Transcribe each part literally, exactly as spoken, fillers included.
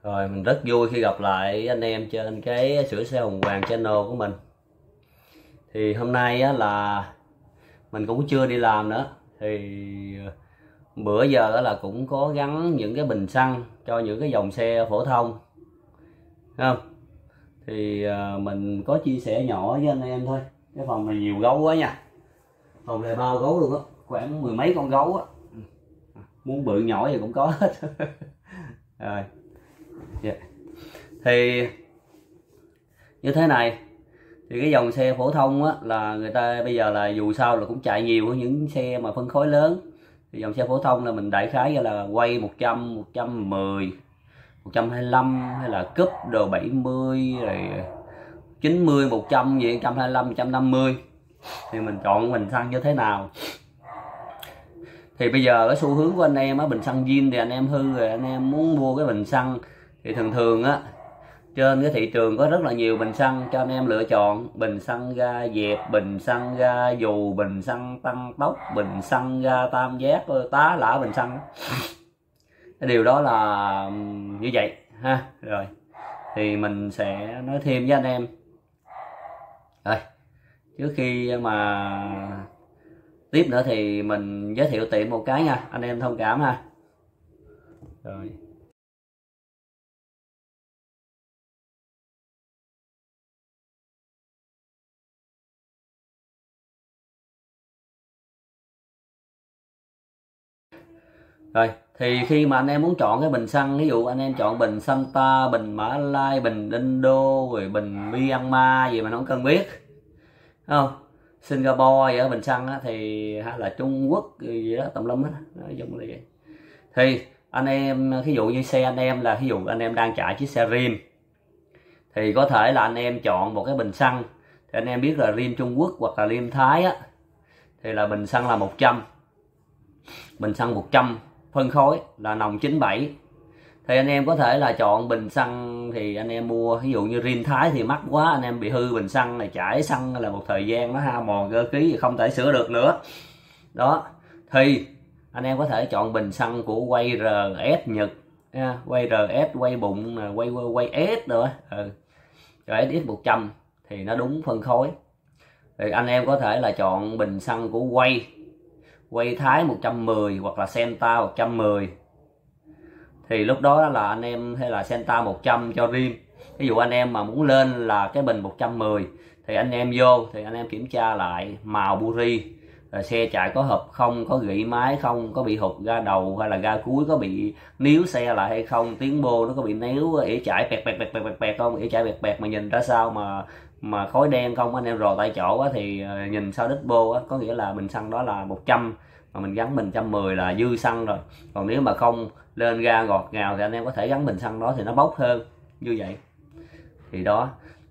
Rồi mình rất vui khi gặp lại anh em trên cái sửa xe Hồng Hoàng channel của mình. Thì hôm nay á, là mình cũng chưa đi làm nữa. Thì bữa giờ đó là cũng có gắn những cái bình xăng cho những cái dòng xe phổ thông, thấy không? Thì à, mình có chia sẻ nhỏ với anh em thôi. Cái phòng này nhiều gấu quá nha. Phòng này bao gấu luôn á, khoảng mười mấy con gấu á. Muốn bự nhỏ gì cũng có hết. Rồi. Yeah. Thì như thế này, thì cái dòng xe phổ thông á là người ta bây giờ là dù sao là cũng chạy nhiều hơn những xe mà phân khối lớn. Thì dòng xe phổ thông là mình đại khái là quay một trăm, một trăm mười, một trăm hai mươi lăm hay là cúp đồ bảy mươi rồi chín mươi, một trăm gì, một trăm hai mươi lăm, một trăm năm mươi. Thì mình chọn bình xăng như thế nào? Thì bây giờ cái xu hướng của anh em á, bình xăng zin thì anh em hư rồi, anh em muốn mua cái bình xăng thì thường thường á trên cái thị trường có rất là nhiều bình xăng cho anh em lựa chọn. Bình xăng ga dẹp, bình xăng ga dù, bình xăng tăng tốc, bình xăng ga tam giác, tá lả bình xăng. Cái điều đó là như vậy ha. Rồi thì mình sẽ nói thêm với anh em. Rồi trước khi mà tiếp nữa thì mình giới thiệu tiệm một cái nha, anh em thông cảm ha. Rồi Rồi, thì khi mà anh em muốn chọn cái bình xăng, ví dụ anh em chọn bình Santa, bình Mã Lai, bình Indo, rồi bình Myanmar gì mà nó không cần biết, không? Singapore vậy bình xăng á, thì hay là Trung Quốc gì đó tùm lum hết, nói chung là vậy. Thì anh em ví dụ như xe anh em là ví dụ anh em đang chạy chiếc xe Rim, thì có thể là anh em chọn một cái bình xăng. Thì anh em biết là Rim Trung Quốc hoặc là Rim Thái á, thì là bình xăng là một trăm, bình xăng một trăm phân khối là nòng chín bảy. Thì anh em có thể là chọn bình xăng thì anh em mua ví dụ như Rim Thái thì mắc quá, anh em bị hư bình xăng này, chảy xăng là một thời gian nó hao mòn cơ khí thì không thể sửa được nữa đó. Thì anh em có thể chọn bình xăng của quay rờ ét Nhật, quay rờ ét, quay bụng, quay quay S nữa, ừ. Rồi ét ích một trăm thì nó đúng phân khối. Thì anh em có thể là chọn bình xăng của quay quay Thái một trăm mười hoặc là Senta một trăm mười. Thì lúc đó là anh em hay là Senta một trăm cho Rim. Ví dụ anh em mà muốn lên là cái bình một trăm mười thì anh em vô thì anh em kiểm tra lại màu buri, rồi xe chạy có hợp không, có gỉ máy không, có bị hụt ga đầu hay là ga cuối có bị níu xe lại hay không, tiếng bô nó có bị níu, ỉa chạy bẹt bẹt bẹt bẹt bẹt không, ỉa chạy bẹt bẹt mà nhìn ra sao mà mà khói đen không, anh em rò tại chỗ á, thì nhìn sau đít bô á, có nghĩa là bình xăng đó là một trăm mà mình gắn bình một trăm mười là dư xăng rồi. Còn nếu mà không lên ga ngọt ngào thì anh em có thể gắn bình xăng đó thì nó bốc hơn như vậy. Thì đó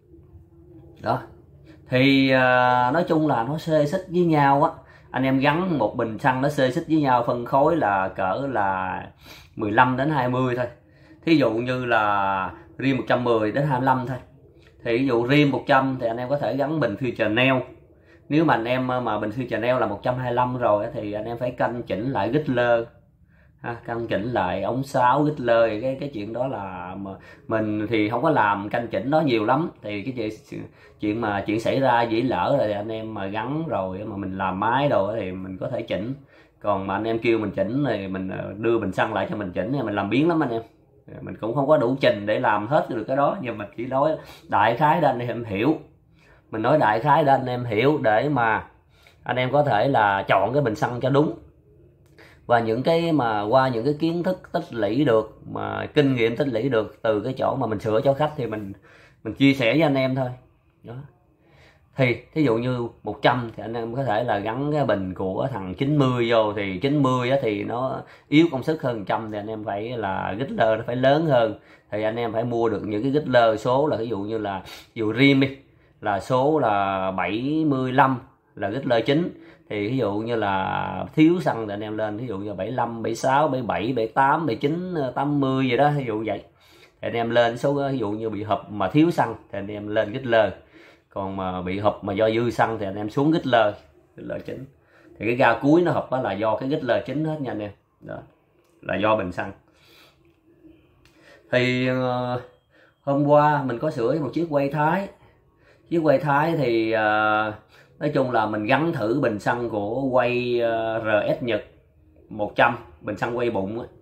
đó thì à, nói chung là nó xê xích với nhau á. Anh em gắn một bình xăng nó xê xích với nhau phân khối là cỡ là mười lăm đến hai mươi thôi. Thí dụ như là Rim một trăm mười đến hai mươi lăm thôi. Thì ví dụ Rim một trăm thì anh em có thể gắn bình Future Nail. Nếu mà anh em mà bình Future Nail là một trăm hai mươi lăm rồi thì anh em phải canh chỉnh lại Gittler ha, canh chỉnh lại ống sáo Gittler. Cái cái chuyện đó là mà mình thì không có làm canh chỉnh nó nhiều lắm. Thì cái chuyện chuyện mà chuyện xảy ra dĩ lỡ rồi thì anh em mà gắn rồi mà mình làm máy đồ thì mình có thể chỉnh. Còn mà anh em kêu mình chỉnh thì mình đưa bình xăng lại cho mình chỉnh thì mình làm biếng lắm anh em. Mình cũng không có đủ trình để làm hết được cái đó, nhưng mà chỉ nói đại khái để anh em hiểu. Mình nói đại khái để anh em hiểu để mà anh em có thể là chọn cái bình xăng cho đúng. Và những cái mà qua những cái kiến thức tích lũy được, mà kinh nghiệm tích lũy được từ cái chỗ mà mình sửa cho khách thì mình mình chia sẻ với anh em thôi đó. Thì thí dụ như một trăm thì anh em có thể là gắn cái bình của thằng chín mươi vô. Thì chín mươi thì nó yếu công suất hơn một trăm thì anh em phải là Gittler nó phải lớn hơn. Thì anh em phải mua được những cái Gittler số là ví dụ như là ví dụ Rim đi là số là bảy mươi lăm là Gittler chính. Thì ví dụ như là thiếu xăng thì anh em lên ví dụ như bảy mươi lăm, bảy mươi sáu, bảy mươi bảy, bảy mươi tám, bảy mươi chín, tám mươi gì đó, ví dụ vậy. Thì anh em lên số ví dụ như bị hụt mà thiếu xăng thì anh em lên Gittler. Còn mà bị hụt mà do dư xăng thì anh em xuống Gittler, Gittler chính. Thì cái ga cuối nó hụt đó là do cái Gittler chính hết nha anh em. Đó là do bình xăng. Thì uh, hôm qua mình có sửa một chiếc quay Thái. Chiếc quay Thái thì uh, nói chung là mình gắn thử bình xăng của quay uh, rờ ét Nhật một trăm, bình xăng quay bụng á.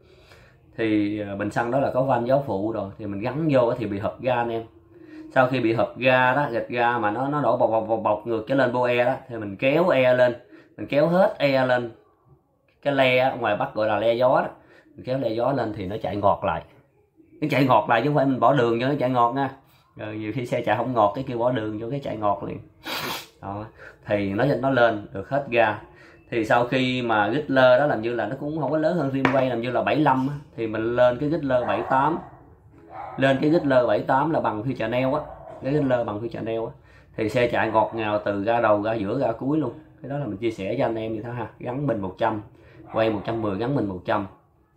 Thì uh, bình xăng đó là có van gió phụ rồi, thì mình gắn vô thì bị hộp ga anh em. Sau khi bị hộp ga đó, gạch ga mà nó nó đổ bọc bọc bọc, bọc ngược cái lên bô e đó, thì mình kéo e lên, mình kéo hết e lên cái le, ngoài Bắc gọi là le gió đó, mình kéo le gió lên thì nó chạy ngọt lại. Nó chạy ngọt lại chứ không phải mình bỏ đường cho nó chạy ngọt nha. Rồi nhiều khi xe chạy không ngọt cái kêu bỏ đường cho cái chạy ngọt liền. Đó. Thì nó nó lên được hết ga. Thì sau khi mà Ghitler đó làm như là nó cũng không có lớn hơn rim quay, làm như là bảy mươi lăm á, thì mình lên cái Ghitler bảy mươi tám. Lên cái Ghitler bảy mươi tám là bằng phi Chanel á, cái Ghitler bằng phi Chanel á, thì xe chạy ngọt ngào từ ga đầu, ga giữa, ga cuối luôn. Cái đó là mình chia sẻ cho anh em như thế ha. Gắn bình một trăm, quay một trăm mười gắn bình một trăm.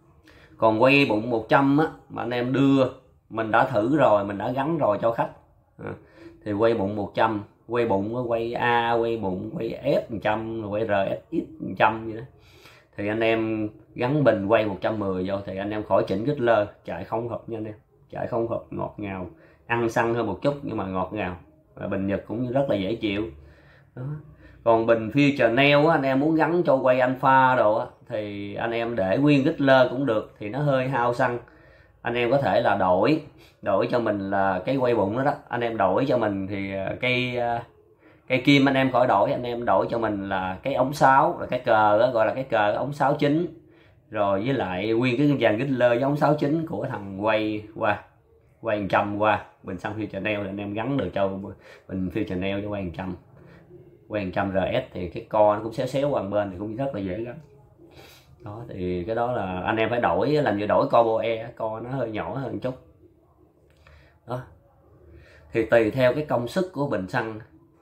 Còn quay bụng một trăm á mà anh em đưa, mình đã thử rồi, mình đã gắn rồi cho khách à, thì quay bụng một trăm, quay bụng, quay A, quay bụng, quay F một trăm, quay rờ ét ích một trăm vậy đó, thì anh em gắn bình quay một trăm mười vô thì anh em khỏi chỉnh Ghitler, chạy không hợp nha anh em, chạy không hợp, ngọt ngào, ăn xăng hơn một chút nhưng mà ngọt ngào, và bình Nhật cũng rất là dễ chịu đó. Còn bình phi Chanel á, anh em muốn gắn cho quay Alpha đồ á, thì anh em để nguyên Ghitler cũng được, thì nó hơi hao xăng. Anh em có thể là đổi đổi cho mình là cái quay bụng đó đó, anh em đổi cho mình thì cái cây kim anh em khỏi đổi, anh em đổi cho mình là cái ống sáo, rồi cái cờ đó, gọi là cái cờ ống sáo chính, rồi với lại nguyên cái dàn Ghitler với ống sáo chính của thằng quay qua quay một trăm qua bình xăng phi Chanel, thì anh em gắn được cho bình phi Chanel cho quay một trăm, quay một trăm rờ ét thì cái co nó cũng xéo xéo qua bên thì cũng rất là dễ gắn đó. Thì cái đó là anh em phải đổi, làm như đổi co bô e, co nó hơi nhỏ hơn chút đó. Thì tùy theo cái công suất của bình xăng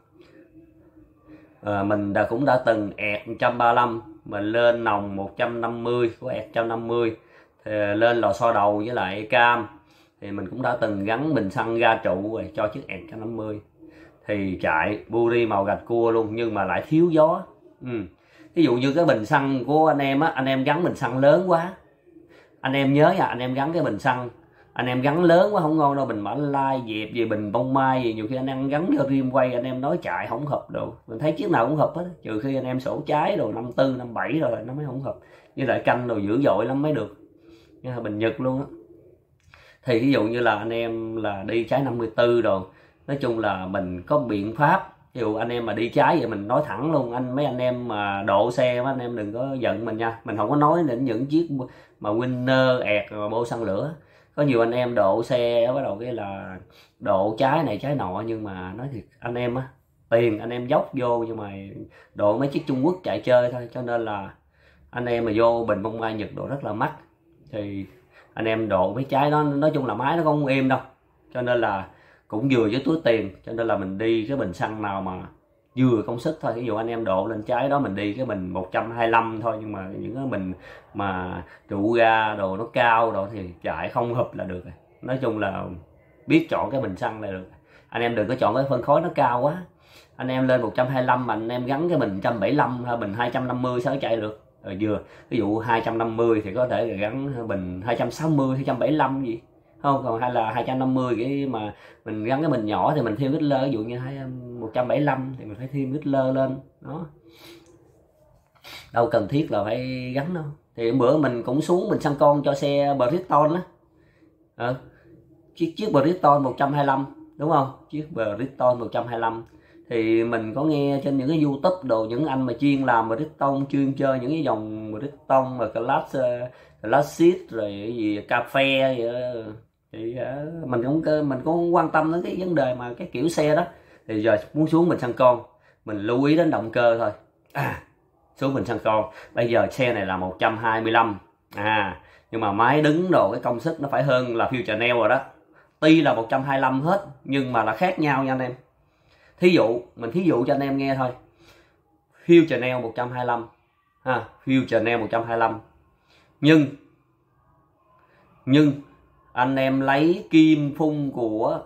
à, mình đã cũng đã từng ẹt một trăm ba mươi lăm, mình lên nòng một trăm năm mươi của ẹt một trăm năm mươi, thì lên lò xo đầu với lại cam, thì mình cũng đã từng gắn bình xăng ga trụ rồi cho chiếc ẹt một trăm năm mươi, thì chạy buri màu gạch cua luôn, nhưng mà lại thiếu gió. ừ. Ví dụ như cái bình xăng của anh em á, anh em gắn bình xăng lớn quá, anh em nhớ nha, anh em gắn cái bình xăng anh em gắn lớn quá không ngon đâu, bình Mã Lai dẹp gì, bình bông mai gì, nhiều khi anh em gắn cho rim quay anh em nói chạy không hợp đâu, mình thấy chiếc nào cũng hợp hết, trừ khi anh em sổ trái rồi năm tư năm bảy rồi nó mới không hợp, với lại canh rồi dữ dội lắm mới được nha, bình Nhật luôn á. Thì ví dụ như là anh em là đi trái năm mươi tư rồi, nói chung là mình có biện pháp. Ví dụ anh em mà đi trái vậy mình nói thẳng luôn, anh mấy anh em mà độ xe mấy anh em đừng có giận mình nha, mình không có nói đến những chiếc mà Winner ẹt mà bô xăng lửa. Có nhiều anh em độ xe bắt đầu cái là độ trái này trái nọ, nhưng mà nói thiệt anh em á, tiền anh em dốc vô nhưng mà độ mấy chiếc Trung Quốc chạy chơi thôi, cho nên là anh em mà vô bình bông mai Nhật độ rất là mắc, thì anh em độ mấy trái đó nói chung là máy nó không êm đâu, cho nên là cũng vừa với túi tiền, cho nên là mình đi cái bình xăng nào mà vừa công suất thôi. Ví dụ anh em độ lên trái đó mình đi cái bình một trăm hai mươi lăm thôi, nhưng mà những cái bình mà trụ ga đồ nó cao đồ thì chạy không hợp là được rồi. Nói chung là biết chọn cái bình xăng là được, anh em đừng có chọn cái phân khối nó cao quá. Anh em lên một trăm hai mươi lăm mà anh em gắn cái bình một trăm bảy mươi lăm hay bình hai trăm năm mươi sao chạy được rồi vừa. Ví dụ hai trăm năm mươi thì có thể là gắn bình hai trăm sáu mươi, hai trăm bảy mươi lăm gì không, còn hay là hai trăm năm mươi cái mà mình gắn cái bình nhỏ thì mình thêm Ghitler, ví dụ như một trăm bảy mươi lăm thì mình phải thêm Ghitler lên đó, đâu cần thiết là phải gắn đâu. Thì bữa mình cũng xuống mình xăng con cho xe Bridgestone á, ờ, chiếc chiếc Bridgestone một trăm hai mươi lăm đúng không, chiếc Bridgestone một trăm hai mươi lăm thì mình có nghe trên những cái YouTube đồ, những anh mà chuyên làm Bridgestone, chuyên chơi những cái dòng Bridgestone mà class classic rồi cái gì cà phê vậy đó. Thì uh, mình cũng mình cũng quan tâm đến cái vấn đề mà cái kiểu xe đó, thì giờ muốn xuống mình xăng con mình lưu ý đến động cơ thôi. À, xuống mình xăng con bây giờ xe này là một trăm hai mươi lăm à, nhưng mà máy đứng đồ cái công suất nó phải hơn là Fuel Chanel rồi đó. Tuy là một trăm hai mươi lăm hết nhưng mà là khác nhau nha anh em. Thí dụ mình thí dụ cho anh em nghe thôi, Fuel Chanel một trăm hai mươi lăm ha, Fuel Chanel một trăm hai mươi lăm, nhưng nhưng anh em lấy kim phun của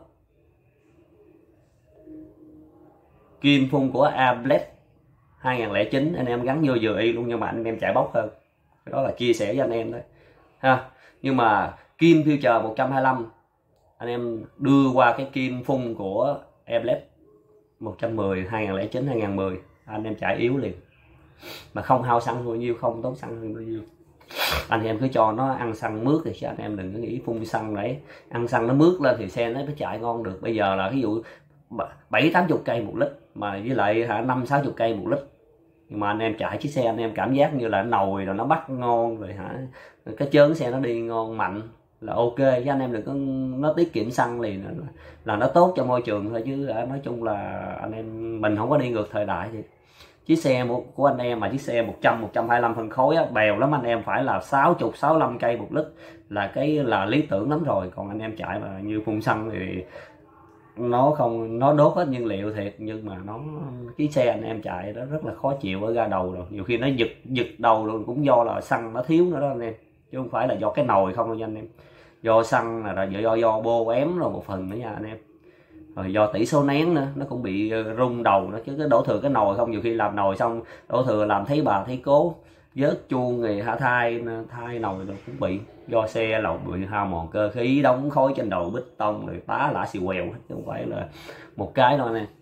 kim phun của Ablet hai không không chín anh em gắn vô vừa y luôn, nhưng mà anh em chạy bốc hơn. Cái đó là chia sẻ với anh em đấy ha. Nhưng mà kim future một trăm hai mươi lăm anh em đưa qua cái kim phun của Emlet một trăm mười hai nghìn lẻ chín hai nghìn mười, anh em chạy yếu liền mà không hao xăng bao nhiêu, không tốn xăng hơn bao nhiêu. Anh em cứ cho nó ăn xăng mướt thì chứ anh em đừng có nghĩ phun xăng đấy, ăn xăng nó mướt lên thì xe nó mới chạy ngon được. Bây giờ là ví dụ bảy tám chục cây một lít mà với lại hả năm sáu chục cây một lít, nhưng mà anh em chạy chiếc xe anh em cảm giác như là nồi rồi nó bắt ngon rồi hả, cái chớn xe nó đi ngon mạnh là ok, chứ anh em đừng có nó tiết kiệm xăng liền là nó tốt cho môi trường thôi, chứ nói chung là anh em mình không có đi ngược thời đại. Thì chiếc xe của anh em mà chiếc xe một trăm một trăm hai mươi lăm phân khối á, bèo lắm anh em phải là sáu mươi sáu mươi lăm cây một lít là cái là lý tưởng lắm rồi. Còn anh em chạy mà như phun xăng thì nó không, nó đốt hết nhiên liệu thiệt, nhưng mà nó cái xe anh em chạy đó rất là khó chịu ở ga đầu rồi, nhiều khi nó giật giật đầu luôn cũng do là xăng nó thiếu nữa đó anh em, chứ không phải là do cái nồi không đâu nha anh em, do xăng là do do bô ém rồi một phần nữa nha anh em, rồi do tỷ số nén nữa nó cũng bị rung đầu nữa, chứ cái đổ thừa cái nồi không, nhiều khi làm nồi xong đổ thừa làm thấy bà thấy cố vớt chuông người hạ thai thai nồi rồi cũng bị do xe lậu bị hao mòn cơ khí, đóng khói trên đầu bít tông rồi tá lả xì quèo, chứ không phải là một cái đâu nè.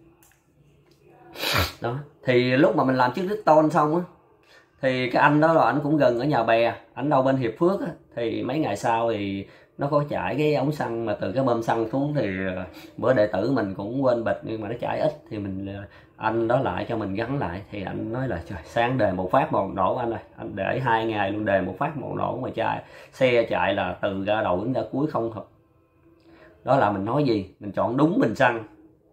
Đó thì lúc mà mình làm chiếc Triton xong á thì cái anh đó là anh cũng gần ở nhà bè, anh đâu bên Hiệp Phước á, thì mấy ngày sau thì nó có chảy cái ống xăng mà từ cái bơm xăng xuống, thì bữa đệ tử mình cũng quên bịch nhưng mà nó chảy ít thì mình anh đó lại cho mình gắn lại, thì anh nói là trời sáng đề một phát một nổ anh ơi, anh để hai ngày luôn đề một phát một nổ mà chạy xe chạy là từ ra đầu đến ra cuối không hợp. Đó là mình nói gì mình chọn đúng bình xăng,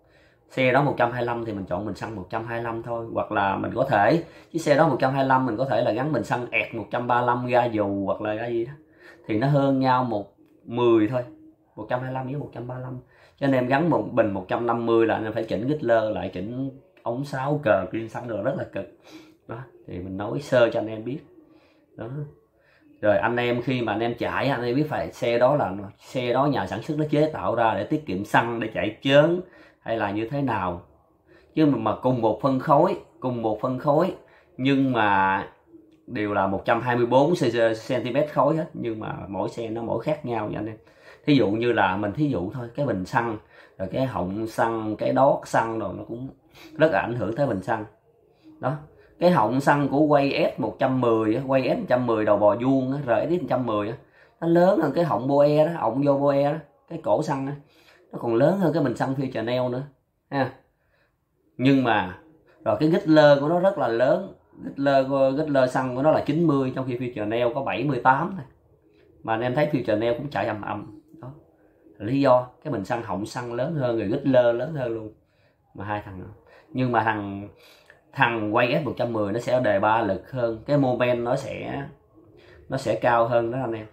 xe đó một trăm hai mươi lăm thì mình chọn bình xăng một trăm hai mươi lăm thôi, hoặc là mình có thể chiếc xe đó một trăm hai mươi lăm mình có thể là gắn bình xăng ẹt một trăm ba mươi lăm ga dù hoặc là cái gì đó thì nó hơn nhau một mười thôi, một trăm hai mươi lăm với một trăm ba mươi lăm, cho nên em gắn một bình một trăm năm mươi là anh em phải chỉnh Ghitler lại, chỉnh ống sáo cờ pin xăng rồi rất là cực. Đó thì mình nói sơ cho anh em biết. Đó rồi anh em khi mà anh em chạy anh em biết phải xe đó là xe đó nhà sản xuất nó chế tạo ra để tiết kiệm xăng để chạy chớn hay là như thế nào, chứ mà, mà cùng một phân khối cùng một phân khối nhưng mà đều là một trăm hai mươi bốn xăng-ti-mét khối hết, nhưng mà mỗi xe nó mỗi khác nhau nha anh em. Thí dụ như là mình thí dụ thôi, cái bình xăng rồi cái họng xăng, cái đót xăng rồi nó cũng rất là ảnh hưởng tới bình xăng. Đó cái họng xăng của quay S một trăm mười, quay S một trăm mười đầu bò vuông, R S X một trăm mười nó lớn hơn cái họng Boe đó, họng vô Boe đó, cái cổ xăng đó, nó còn lớn hơn cái bình xăng Future Nail nữa ha. Nhưng mà rồi cái Ghitler của nó rất là lớn, Ghitler Ghitler xăng của nó là chín mươi trong khi Future Nail có bảy mươi tám thôi. Mà anh em thấy Future Nail cũng chạy ầm ầm. Đó lý do cái bình xăng họng xăng lớn hơn, rồi Ghitler lớn hơn luôn, mà hai thằng đó. Nhưng mà thằng thằng quay S một trăm mười nó sẽ đề ba lực hơn, cái moment nó sẽ nó sẽ cao hơn đó anh em.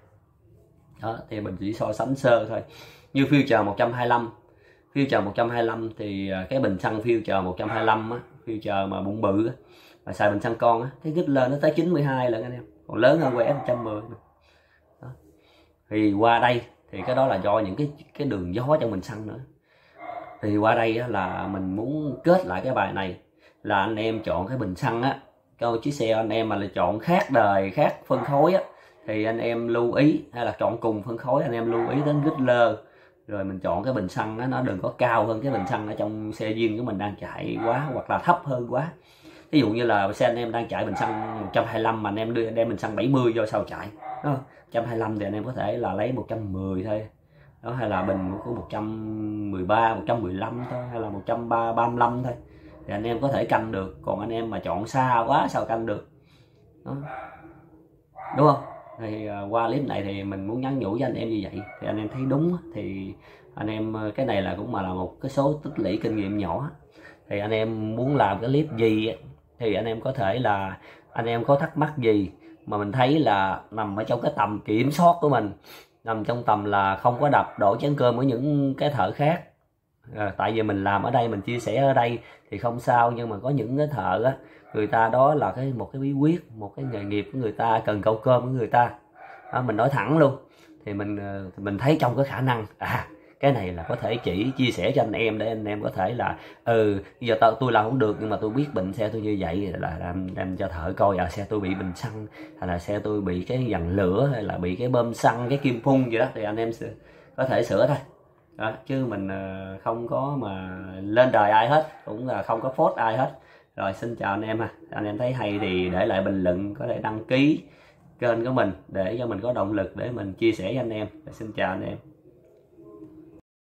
Đó thì mình chỉ so sánh sơ thôi. Như Future một trăm hai mươi lăm, Future một trăm hai mươi lăm thì cái bình xăng Future một trăm hai mươi lăm á, Future mà bụng bự á, mà xài bình xăng con á, cái Ghitler nó tới chín mươi hai lần anh em, còn lớn hơn quay S một trăm mười. Đó. Thì qua đây thì cái đó là do những cái cái đường gió trong bình xăng nữa. Thì qua đây á, là mình muốn kết lại cái bài này là anh em chọn cái bình xăng á, câu chiếc xe anh em mà là chọn khác đời khác phân khối á thì anh em lưu ý, hay là chọn cùng phân khối anh em lưu ý đến Ghitler, rồi mình chọn cái bình xăng đó, nó đừng có cao hơn cái bình xăng ở trong xe zin của mình đang chạy quá, hoặc là thấp hơn quá. Ví dụ như là xe anh em đang chạy bình xăng một trăm hai mươi lăm mà anh em đưa đem bình xăng bảy mươi vô sau chạy đó, một trăm hai mươi lăm thì anh em có thể là lấy một trăm mười thôi đó, hay là bình của một trăm mười ba, một trăm mười lăm thôi, hay là một trăm ba mươi lăm thôi thì anh em có thể canh được. Còn anh em mà chọn xa quá sao canh được đó, đúng không? Thì uh, qua clip này thì mình muốn nhắn nhủ với anh em như vậy, thì anh em thấy đúng thì anh em cái này là cũng mà là một cái số tích lũy kinh nghiệm nhỏ. Thì anh em muốn làm cái clip gì thì anh em có thể là anh em có thắc mắc gì mà mình thấy là nằm ở trong cái tầm kiểm soát của mình, nằm trong tầm là không có đập đổ chén cơm với những cái thợ khác. À, tại vì mình làm ở đây mình chia sẻ ở đây thì không sao, nhưng mà có những cái thợ á, người ta đó là cái một cái bí quyết, một cái nghề nghiệp của người ta, cần câu cơm của người ta đó, mình nói thẳng luôn. Thì mình mình thấy trong cái khả năng à Cái này là có thể chỉ chia sẻ cho anh em để anh em có thể là ừ bây giờ tao tôi làm không được nhưng mà tôi biết bệnh xe tôi như vậy, là làm, làm cho thợ coi à xe tôi bị bình xăng, hay là xe tôi bị cái dằn lửa, hay là bị cái bơm xăng, cái kim phun gì đó, thì anh em có thể sửa thôi. Đó, chứ mình không có mà lên đời ai hết, cũng là không có phốt ai hết. Rồi xin chào anh em ha. Anh em thấy hay thì để lại bình luận, có thể đăng ký kênh của mình để cho mình có động lực để mình chia sẻ với anh em. Xin chào anh em.